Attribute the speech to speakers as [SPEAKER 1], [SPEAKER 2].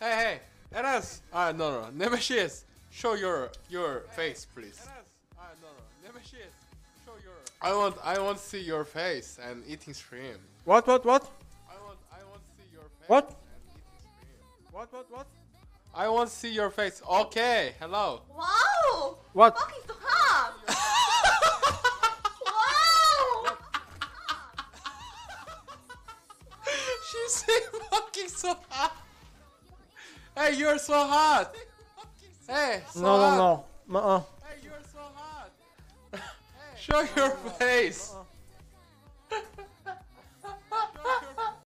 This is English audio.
[SPEAKER 1] Hey, Enes. No, Nemesis. Show your face, please. Nemesis. Show your. I want to see your face and eating shrimp.
[SPEAKER 2] What?
[SPEAKER 1] I want to see your face.
[SPEAKER 2] What?
[SPEAKER 1] And eating shrimp.
[SPEAKER 2] What?
[SPEAKER 1] I want to see your face. Okay, hello.
[SPEAKER 3] Wow!
[SPEAKER 2] What?
[SPEAKER 3] Fucking so hot! Wow!
[SPEAKER 1] She's fucking so hot. Hey, you're so hot. Hey, so hot.
[SPEAKER 2] No.
[SPEAKER 1] Hey, you're so hot. Show your face.